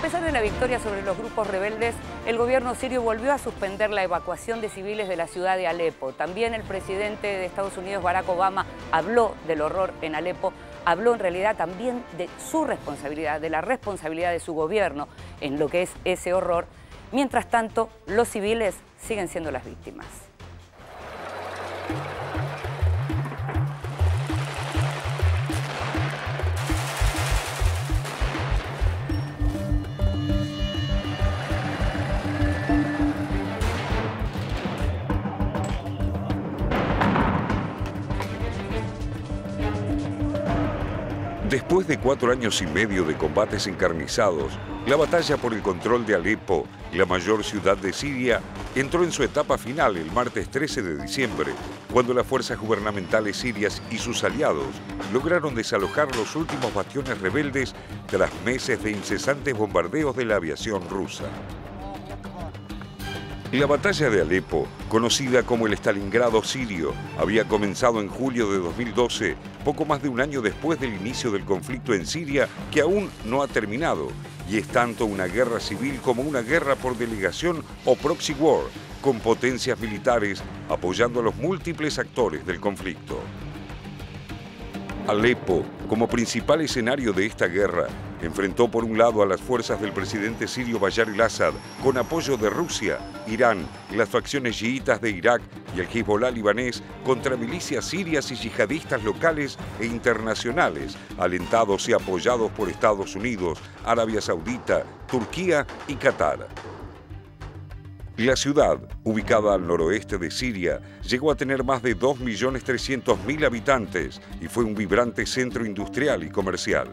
pesar de la victoria sobre los grupos rebeldes, el gobierno sirio volvió a suspender la evacuación de civiles de la ciudad de Alepo. También el presidente de Estados Unidos, Barack Obama, habló del horror en Alepo, habló en realidad también de su responsabilidad, de la responsabilidad de su gobierno en lo que es ese horror. Mientras tanto, los civiles siguen siendo las víctimas. Después de 4 años y medio de combates encarnizados, la batalla por el control de Alepo, la mayor ciudad de Siria, entró en su etapa final el martes 13 de diciembre, cuando las fuerzas gubernamentales sirias y sus aliados lograron desalojar los últimos bastiones rebeldes tras meses de incesantes bombardeos de la aviación rusa. La batalla de Alepo, conocida como el Stalingrado sirio, había comenzado en julio de 2012, poco más de un año después del inicio del conflicto en Siria, que aún no ha terminado, y es tanto una guerra civil como una guerra por delegación o proxy war, con potencias militares apoyando a los múltiples actores del conflicto. Alepo, como principal escenario de esta guerra, enfrentó por un lado a las fuerzas del presidente sirio Bashar al-Assad, con apoyo de Rusia, Irán, las facciones chiitas de Irak y el Hezbollah libanés, contra milicias sirias y yihadistas locales e internacionales, alentados y apoyados por Estados Unidos, Arabia Saudita, Turquía y Qatar. La ciudad, ubicada al noroeste de Siria, llegó a tener más de 2.300.000 habitantes y fue un vibrante centro industrial y comercial.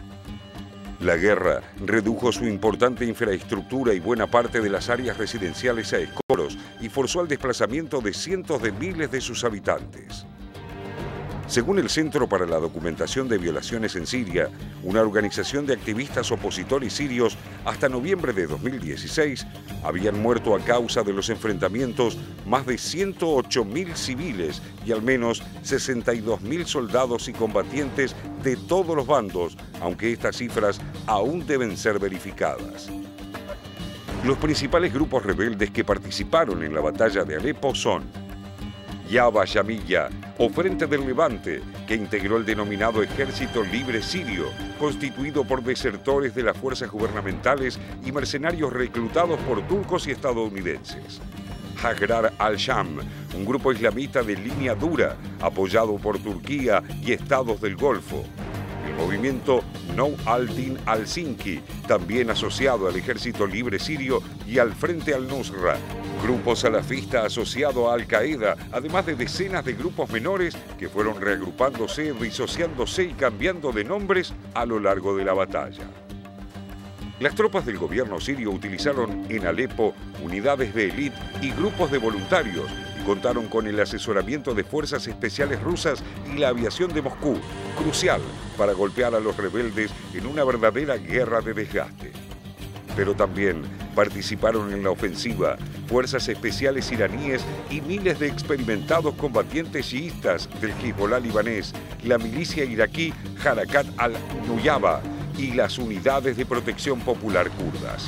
La guerra redujo su importante infraestructura y buena parte de las áreas residenciales a escombros y forzó el desplazamiento de cientos de miles de sus habitantes. Según el Centro para la Documentación de Violaciones en Siria, una organización de activistas opositores sirios, hasta noviembre de 2016, habían muerto a causa de los enfrentamientos más de 108.000 civiles y al menos 62.000 soldados y combatientes de todos los bandos, aunque estas cifras aún deben ser verificadas. Los principales grupos rebeldes que participaron en la batalla de Alepo son Yaba Yamilla, o Frente del Levante, que integró el denominado Ejército Libre Sirio, constituido por desertores de las fuerzas gubernamentales y mercenarios reclutados por turcos y estadounidenses. Hagrar al-Sham, un grupo islamita de línea dura, apoyado por Turquía y estados del Golfo. El movimiento No al-Din al-Sinki, también asociado al Ejército Libre Sirio y al Frente al-Nusra, grupo salafista asociado a Al-Qaeda, además de decenas de grupos menores que fueron reagrupándose, disociándose y cambiando de nombres a lo largo de la batalla. Las tropas del gobierno sirio utilizaron en Alepo unidades de élite y grupos de voluntarios y contaron con el asesoramiento de fuerzas especiales rusas y la aviación de Moscú, crucial para golpear a los rebeldes en una verdadera guerra de desgaste. Pero también participaron en la ofensiva fuerzas especiales iraníes y miles de experimentados combatientes chiítas del Hezbollah libanés, la milicia iraquí Harakat al-Nuyaba y las unidades de protección popular kurdas.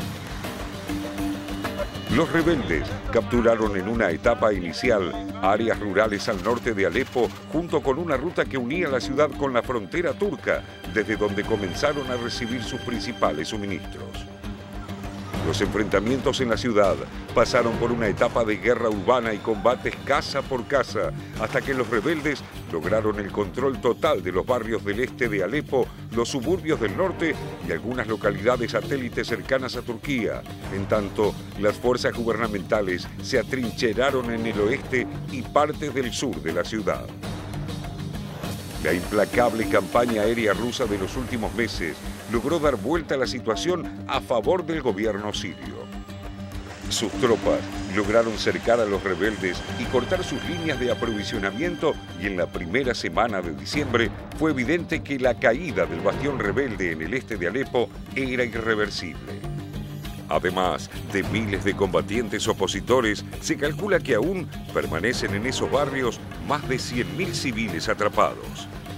Los rebeldes capturaron en una etapa inicial áreas rurales al norte de Alepo junto con una ruta que unía la ciudad con la frontera turca, desde donde comenzaron a recibir sus principales suministros. Los enfrentamientos en la ciudad pasaron por una etapa de guerra urbana y combates casa por casa, hasta que los rebeldes lograron el control total de los barrios del este de Alepo, los suburbios del norte y algunas localidades satélites cercanas a Turquía. En tanto, las fuerzas gubernamentales se atrincheraron en el oeste y partes del sur de la ciudad. La implacable campaña aérea rusa de los últimos meses logró dar vuelta a la situación a favor del gobierno sirio. Sus tropas lograron cercar a los rebeldes y cortar sus líneas de aprovisionamiento, y en la primera semana de diciembre fue evidente que la caída del bastión rebelde en el este de Alepo era irreversible. Además de miles de combatientes opositores, se calcula que aún permanecen en esos barrios más de 100.000 civiles atrapados.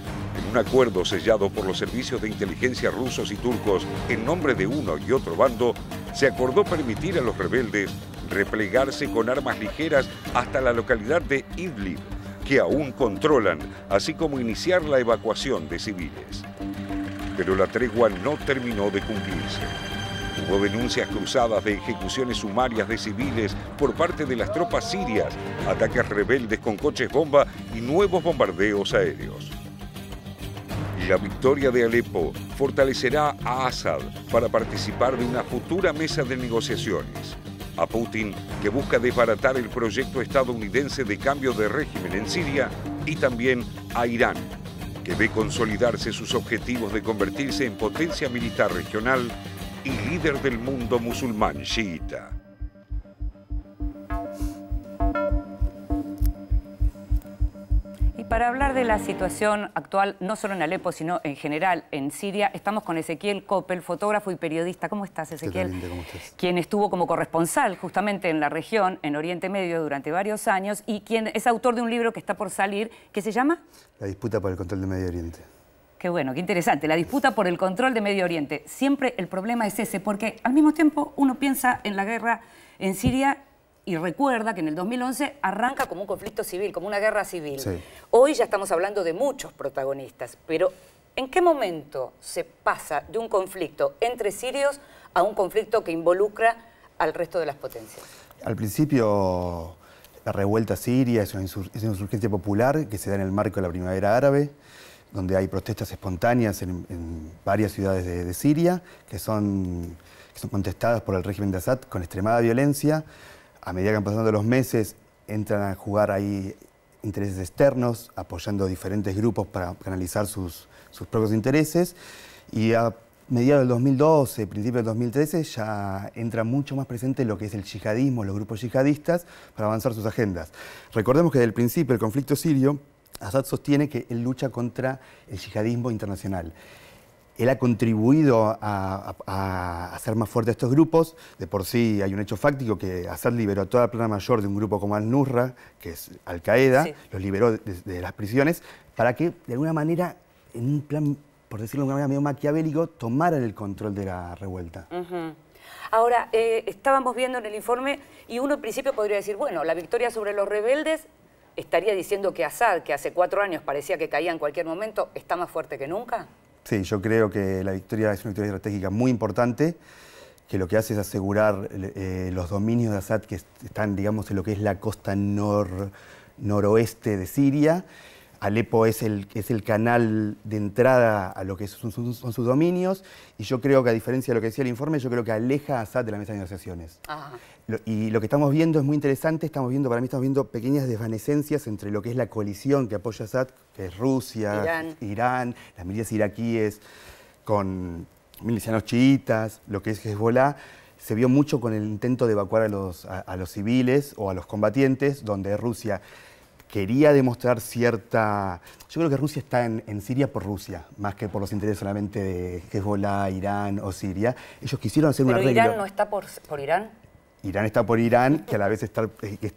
un acuerdo sellado por los servicios de inteligencia rusos y turcos en nombre de uno y otro bando, se acordó permitir a los rebeldes replegarse con armas ligeras hasta la localidad de Idlib, que aún controlan, así como iniciar la evacuación de civiles. Pero la tregua no terminó de cumplirse. Hubo denuncias cruzadas de ejecuciones sumarias de civiles por parte de las tropas sirias, ataques rebeldes con coches bomba y nuevos bombardeos aéreos. La victoria de Alepo fortalecerá a Assad para participar de una futura mesa de negociaciones. A Putin, que busca desbaratar el proyecto estadounidense de cambio de régimen en Siria, y también a Irán, que ve consolidarse sus objetivos de convertirse en potencia militar regional y líder del mundo musulmán chiita. Y para hablar de la situación actual, no solo en Alepo, sino en general en Siria, estamos con Ezequiel Coppel, fotógrafo y periodista. ¿Cómo estás, Ezequiel? ¿Qué tal, ¿Cómo estás? Quien estuvo como corresponsal justamente en la región, en Oriente Medio, durante varios años, y quien es autor de un libro que está por salir, que se llama La disputa por el control de Medio Oriente. Qué bueno, qué interesante, la disputa por el control de Medio Oriente. Siempre el problema es ese, porque al mismo tiempo uno piensa en la guerra en Siria y recuerda que en el 2011 arranca como un conflicto civil, como una guerra civil. Sí. Hoy ya estamos hablando de muchos protagonistas, pero ¿en qué momento se pasa de un conflicto entre sirios a un conflicto que involucra al resto de las potencias? Al principio, la revuelta siria es una insurgencia popular que se da en el marco de la primavera árabe, donde hay protestas espontáneas en varias ciudades de Siria, que son contestadas por el régimen de Assad con extremada violencia. A medida que van pasando los meses, entran a jugar ahí intereses externos, apoyando diferentes grupos para canalizar sus propios intereses. Y a mediados del 2012, principios del 2013, ya entra mucho más presente lo que es el yihadismo, los grupos yihadistas, para avanzar sus agendas. Recordemos que desde el principio del conflicto sirio, Assad sostiene que él lucha contra el yihadismo internacional. Él ha contribuido a hacer más fuerte a estos grupos. De por sí hay un hecho fáctico que Assad liberó toda la plana mayor de un grupo como Al-Nusra, que es Al-Qaeda, sí. Los liberó de las prisiones, para que de alguna manera, en un plan, por decirlo de una manera medio maquiavélico, tomaran el control de la revuelta. Ahora, estábamos viendo en el informe, y uno en principio podría decir, bueno, la victoria sobre los rebeldes estaría diciendo que Assad, que hace 4 años parecía que caía en cualquier momento, está más fuerte que nunca. Sí, yo creo que la victoria es una victoria estratégica muy importante, que lo que hace es asegurar los dominios de Assad que están, digamos, en lo que es la costa noroeste de Siria. Alepo es el canal de entrada a lo que son sus dominios, y yo creo que, a diferencia de lo que decía el informe, yo creo que aleja a Assad de la mesa de negociaciones. Y lo que estamos viendo es muy interesante. Para mí estamos viendo pequeñas desvanecencias entre lo que es la coalición que apoya a Assad, que es Rusia, Irán, las milicias iraquíes con milicianos chiitas, lo que es Hezbollah. Se vio mucho con el intento de evacuar a los civiles o a los combatientes, donde Rusia quería demostrar cierta... Yo creo que Rusia está en Siria por Rusia, más que por los intereses solamente de Hezbollah, Irán o Siria. Ellos quisieron hacer un arreglo. ¿Pero Irán no está por Irán? Irán está por Irán, que a la vez que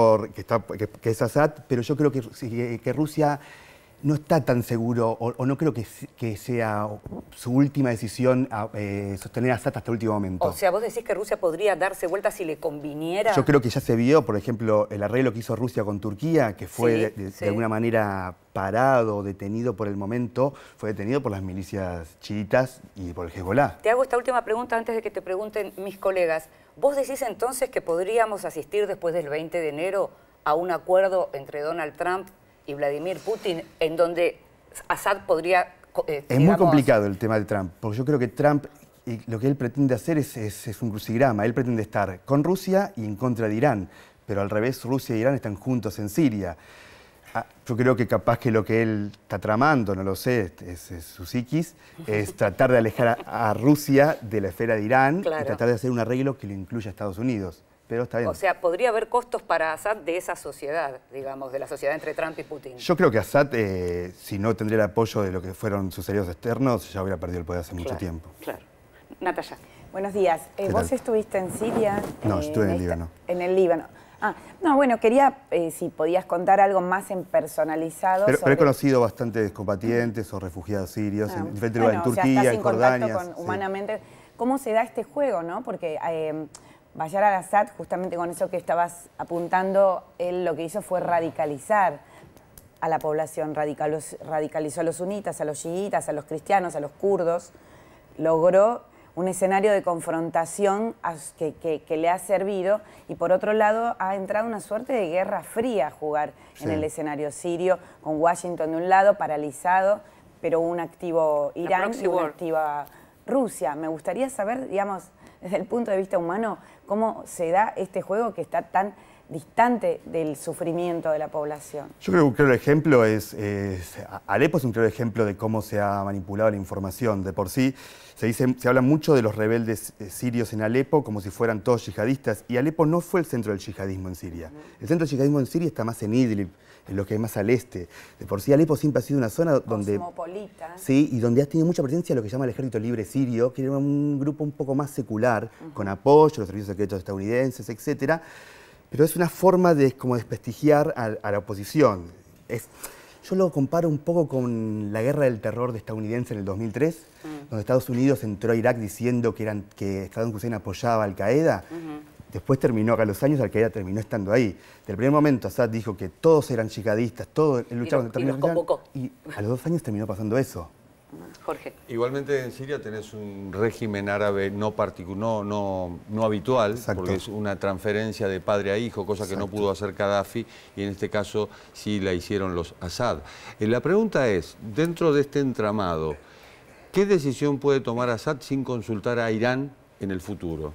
es Assad, pero yo creo que Rusia no está tan seguro, o no creo que sea su última decisión sostener a Assad hasta el último momento. O sea, vos decís que Rusia podría darse vuelta si le conviniera. Yo creo que ya se vio, por ejemplo, el arreglo que hizo Rusia con Turquía, que fue de alguna manera parado, detenido por el momento, fue detenido por las milicias chiitas y por el Hezbollah. Te hago esta última pregunta antes de que te pregunten mis colegas. ¿Vos decís entonces que podríamos asistir después del 20 de enero a un acuerdo entre Donald Trump y Vladimir Putin, en donde Assad podría... Es muy complicado el tema de Trump, porque yo creo que Trump, lo que él pretende hacer es un crucigrama. Él pretende estar con Rusia y en contra de Irán, pero al revés, Rusia e Irán están juntos en Siria. Yo creo que capaz que lo que él está tramando, no lo sé, es su psiquis, es tratar de alejar a Rusia de la esfera de Irán, y tratar de hacer un arreglo que lo incluya a Estados Unidos. Pero está bien. O sea, podría haber costos para Assad de esa sociedad, digamos, de la sociedad entre Trump y Putin. Yo creo que Assad, si no tendría el apoyo de lo que fueron sus aliados externos, ya hubiera perdido el poder hace mucho tiempo. Claro. Natalia. Buenos días. ¿Vos estuviste en Siria? No, yo estuve en el Líbano. En el Líbano. No, bueno, quería si podías contar algo más en personalizado. Pero he conocido bastantes combatientes o refugiados sirios en diferentes lugares, en Turquía, en Jordania. Humanamente, ¿cómo se da este juego, no? Porque Bashar al-Assad, justamente con eso que estabas apuntando, él lo que hizo fue radicalizar a la población, radicalizó a los sunitas, a los chiitas, a los cristianos, a los kurdos, logró un escenario de confrontación que le ha servido, y por otro lado ha entrado una suerte de guerra fría a jugar en el escenario sirio, con Washington de un lado paralizado, pero un activo Irán y una activa Rusia. Me gustaría saber, digamos, desde el punto de vista humano, cómo se da este juego que está tan distante del sufrimiento de la población. Yo creo que un claro ejemplo Alepo es un claro ejemplo de cómo se ha manipulado la información. De por sí se habla mucho de los rebeldes sirios en Alepo como si fueran todos yihadistas, y Alepo no fue el centro del yihadismo en Siria. El centro del yihadismo en Siria está más en Idlib, en lo que es más al este. De por sí Alepo siempre ha sido una zona donde... Cosmopolita. Sí, y donde ha tenido mucha presencia lo que se llama el Ejército Libre Sirio, que era un grupo un poco más secular, con apoyo, los servicios secretos estadounidenses, etcétera. Pero es una forma de como desprestigiar a la oposición. Yo lo comparo un poco con la guerra del terror estadounidense en el 2003, donde Estados Unidos entró a Irak diciendo que Saddam Hussein apoyaba a Al-Qaeda. Después terminó, a los años, Al-Qaeda terminó estando ahí. Del primer momento, Assad dijo que todos eran yihadistas, todos luchaban contra el terrorismo, y a los 2 años terminó pasando eso. Jorge. Igualmente en Siria tenés un régimen árabe no habitual, Exacto. Porque es una transferencia de padre a hijo, cosa que no pudo hacer Gaddafi, y en este caso sí la hicieron los Assad. La pregunta es, dentro de este entramado, ¿qué decisión puede tomar Assad sin consultar a Irán en el futuro?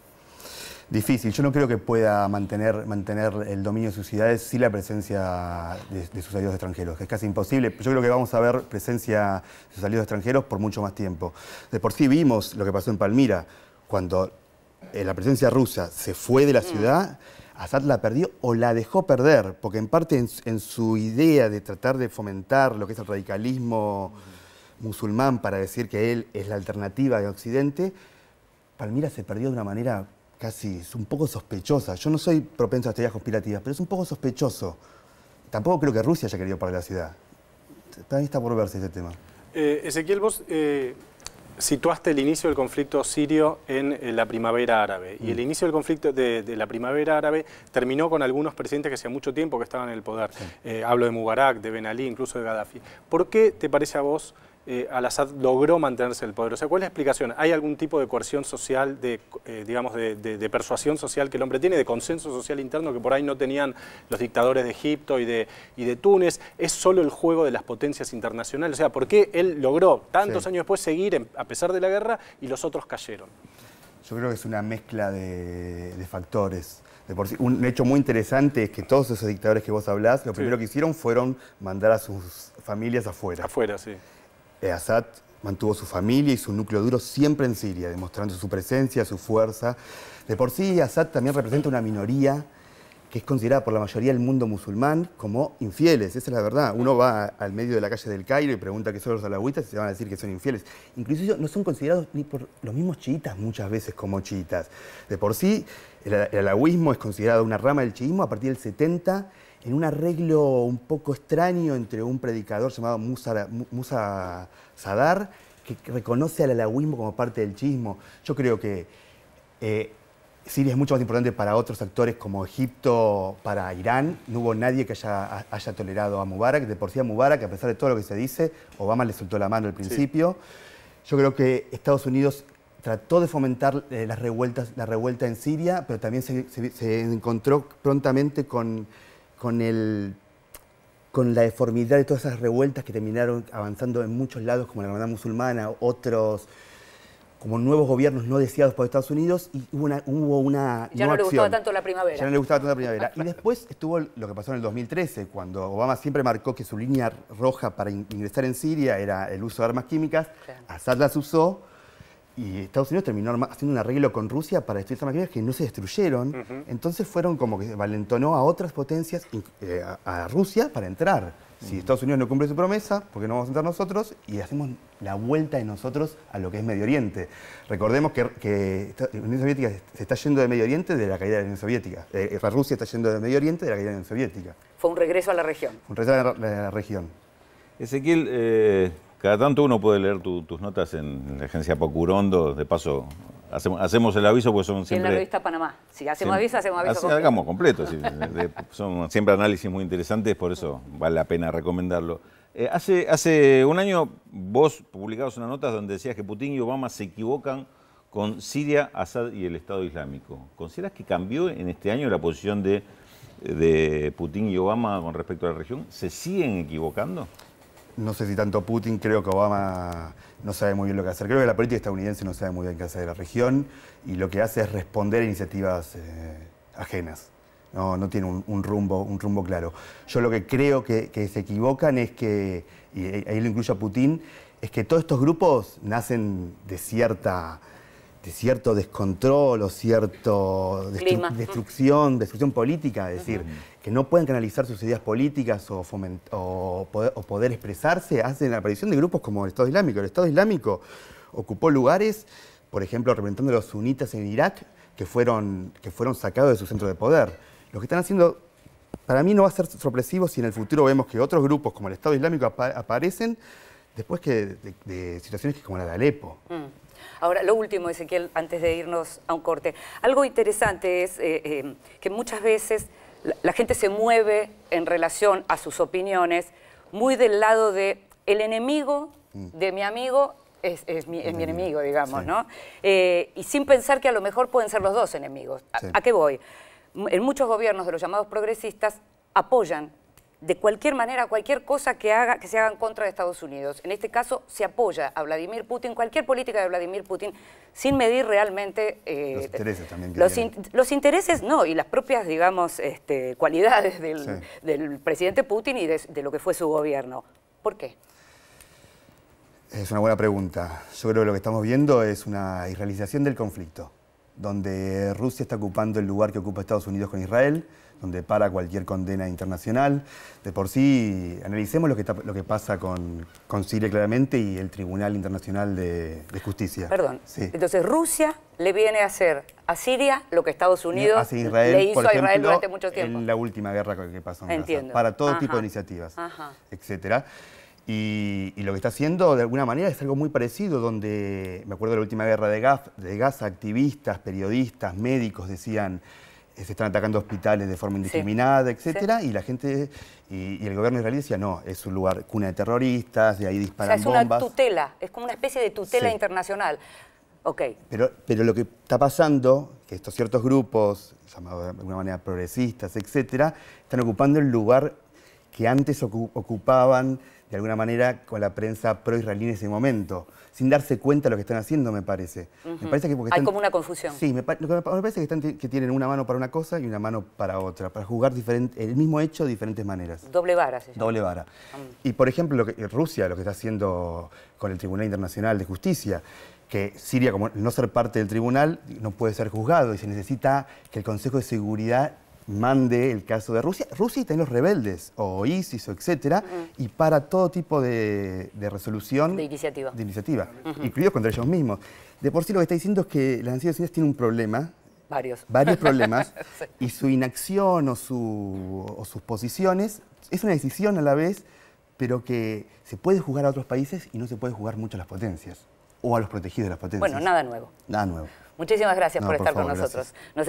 Difícil. Yo no creo que pueda mantener el dominio de sus ciudades sin la presencia de sus aliados extranjeros. Es casi imposible. Yo creo que vamos a ver presencia de sus aliados extranjeros por mucho más tiempo. De por sí vimos lo que pasó en Palmira. Cuando la presencia rusa se fue de la ciudad, Assad la perdió o la dejó perder, porque en parte en su idea de tratar de fomentar lo que es el radicalismo musulmán para decir que él es la alternativa de Occidente, Palmira se perdió de una manera casi un poco sospechosa. Yo no soy propenso a teorías conspirativas, pero es un poco sospechoso. Tampoco creo que Rusia haya querido parar la ciudad. También está por verse ese tema. Ezequiel, vos situaste el inicio del conflicto sirio en la primavera árabe. Y el inicio del conflicto de la primavera árabe terminó con algunos presidentes que hacía mucho tiempo que estaban en el poder. Sí. Hablo de Mubarak, de Ben Ali, incluso de Gaddafi. ¿Por qué te parece a vos al-Assad logró mantenerse en el poder? O sea, ¿cuál es la explicación? ¿Hay algún tipo de coerción social, digamos, de persuasión social que el hombre tiene, de consenso social interno que por ahí no tenían los dictadores de Egipto y de Túnez? ¿Es solo el juego de las potencias internacionales? O sea, ¿por qué él logró tantos años después seguir a pesar de la guerra y los otros cayeron? Yo creo que es una mezcla de factores. De por sí, un hecho muy interesante es que todos esos dictadores que vos hablás, lo primero que hicieron fueron mandar a sus familias afuera. Afuera, sí. Assad mantuvo su familia y su núcleo duro siempre en Siria, demostrando su presencia, su fuerza. De por sí, Assad también representa una minoría que es considerada por la mayoría del mundo musulmán como infieles. Esa es la verdad. Uno va al medio de la calle del Cairo y pregunta qué son los alawitas y se van a decir que son infieles. Incluso ellos no son considerados ni por los mismos chiitas muchas veces como chiitas. De por sí, el alawismo es considerado una rama del chiismo a partir del 70, en un arreglo un poco extraño entre un predicador llamado Musa Sadar, que reconoce al alawismo como parte del chiismo. Yo creo que Siria es mucho más importante para otros actores como Egipto, para Irán. No hubo nadie que haya tolerado a Mubarak. De por sí a Mubarak, a pesar de todo lo que se dice, Obama le soltó la mano al principio. Sí. Yo creo que Estados Unidos trató de fomentar la revuelta en Siria, pero también se encontró prontamente con la deformidad de todas esas revueltas que terminaron avanzando en muchos lados, como la Hermandad Musulmana, otros, como nuevos gobiernos no deseados por Estados Unidos, y hubo una ya no le gustaba tanto la primavera. Ya no le gustaba tanto la primavera. Y después estuvo lo que pasó en el 2013, cuando Obama siempre marcó que su línea roja para ingresar en Siria era el uso de armas químicas. Claro. Assad las usó, y Estados Unidos terminó haciendo un arreglo con Rusia para destruir armas químicas que no se destruyeron. Entonces fueron como que valentonó a otras potencias, a Rusia, para entrar. Si Estados Unidos no cumple su promesa, ¿por qué no vamos a entrar nosotros? Y hacemos la vuelta de nosotros a lo que es Medio Oriente. Recordemos que la Unión Soviética se está yendo de Medio Oriente de la caída de la Unión Soviética. Rusia está yendo de Medio Oriente de la caída de la Unión Soviética. Fue un regreso a la región. Un regreso a la región. Ezequiel, cada tanto uno puede leer tus notas en la agencia Pocurondo. De paso, hacemos el aviso porque son siempre... Y en la revista Panamá. Si hacemos aviso, hacemos aviso completo. Hagamos completo. Sí, son siempre análisis muy interesantes, por eso vale la pena recomendarlo. Hace un año vos publicabas una nota donde decías que Putin y Obama se equivocan con Siria, Assad y el Estado Islámico. ¿Consideras que cambió en este año la posición de Putin y Obama con respecto a la región? ¿Se siguen equivocando? No sé si tanto Putin, creo que Obama no sabe muy bien lo que hacer. Creo que la política estadounidense no sabe muy bien qué hacer de la región y lo que hace es responder a iniciativas ajenas. No tiene un rumbo claro. Yo lo que creo que se equivocan es que, y ahí lo incluyo a Putin, es que todos estos grupos nacen de cierto descontrol o cierto destrucción política, es decir, que no pueden canalizar sus ideas políticas o poder expresarse, hacen la aparición de grupos como el Estado Islámico. El Estado Islámico ocupó lugares, por ejemplo, representando a los sunitas en Irak, que fueron sacados de su centro de poder. Lo que están haciendo, para mí no va a ser sorpresivo si en el futuro vemos que otros grupos como el Estado Islámico aparecen después de situaciones como la de Alepo. Ahora, lo último, Ezequiel, antes de irnos a un corte. Algo interesante es que muchas veces la gente se mueve en relación a sus opiniones muy del lado de el enemigo de mi amigo es mi enemigo, digamos, sí. ¿No? Y sin pensar que a lo mejor pueden ser los dos enemigos. Sí. ¿A qué voy? En muchos gobiernos de los llamados progresistas apoyan de cualquier manera, cualquier cosa que se haga en contra de Estados Unidos. En este caso, se apoya a Vladimir Putin, cualquier política de Vladimir Putin, sin medir realmente... los intereses también. Los intereses, no, y las propias, digamos, cualidades del presidente Putin y de lo que fue su gobierno. ¿Por qué? Es una buena pregunta. Yo creo que lo que estamos viendo es una israelización del conflicto, donde Rusia está ocupando el lugar que ocupa Estados Unidos con Israel, donde para cualquier condena internacional. De por sí, analicemos lo que pasa con Siria claramente y el Tribunal Internacional de Justicia. Perdón, sí. Entonces Rusia le viene a hacer a Siria lo que Estados Unidos le hizo a Israel durante mucho tiempo. En la última guerra que pasó en Gaza, para todo tipo de iniciativas, etcétera. Y lo que está haciendo, de alguna manera, es algo muy parecido, donde, me acuerdo de la última guerra de Gaza, activistas, periodistas, médicos decían se están atacando hospitales de forma indiscriminada, etcétera, y la gente, y el gobierno israelí decía, no, es un lugar cuna de terroristas, de ahí disparan bombas. Es una tutela, es como una especie de tutela internacional. Okay. Pero lo que está pasando, que estos ciertos grupos, llamados de alguna manera progresistas, etcétera, están ocupando el lugar que antes ocupaban de alguna manera con la prensa pro-israelí en ese momento, sin darse cuenta de lo que están haciendo, me parece. Me parece que porque hay como una confusión. Sí, me parece que tienen una mano para una cosa y una mano para otra, para juzgar el mismo hecho de diferentes maneras. Doble vara, se llama. Doble vara. Y, por ejemplo, Rusia, lo que está haciendo con el Tribunal Internacional de Justicia, que Siria, como no ser parte del tribunal, no puede ser juzgado y se necesita que el Consejo de Seguridad mande el caso de Rusia. Rusia y también los rebeldes, o ISIS, o etcétera, y para todo tipo de resolución. De iniciativa. Incluidos contra ellos mismos. De por sí lo que está diciendo es que las Naciones Unidas tienen un problema. Varios problemas, sí. Y su inacción o sus posiciones es una decisión a la vez, pero que se puede juzgar a otros países y no se puede juzgar mucho a las potencias, o a los protegidos de las potencias. Bueno, nada nuevo. Nada nuevo. Muchísimas gracias por estar con nosotros.